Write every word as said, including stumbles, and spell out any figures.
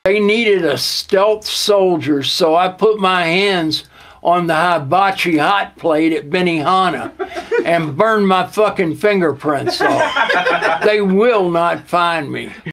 They needed a stealth soldier, so I put my hands on the hibachi hot plate at Benihana and burned my fucking fingerprints off. They will not find me.